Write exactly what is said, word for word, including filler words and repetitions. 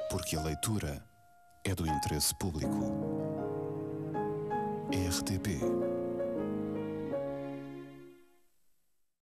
Porque a leitura é do interesse público. R T P